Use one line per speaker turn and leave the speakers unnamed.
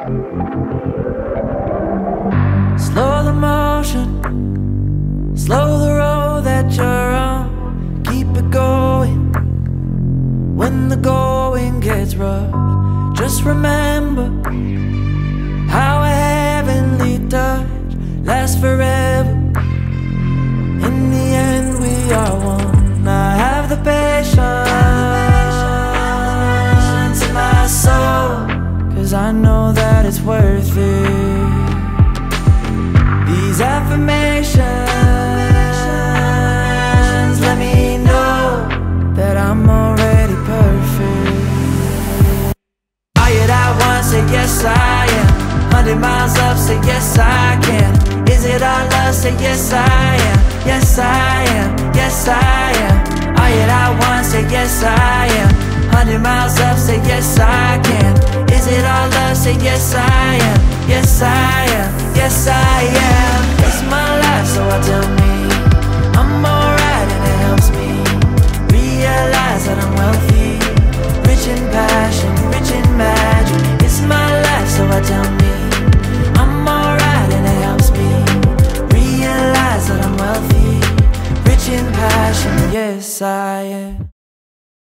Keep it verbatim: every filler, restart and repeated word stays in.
Slow the motion, slow the road that you're on. Keep it going when the going gets rough. Just remember how a heavenly touch lasts forever. In the end we are one. I have the patience in my soul, 'cause I know that it's worth it. These affirmations let me know that I'm already perfect. Are you that one? Say yes I am. Hundred miles up, say yes I can. Is it our love? Say yes I am. Yes I am, yes I am. Are you that one? Say yes I am. Hundred miles up, say yes I can. Is it our love? Say yes I am. Yes I am, yes I am. It's my life, so I tell me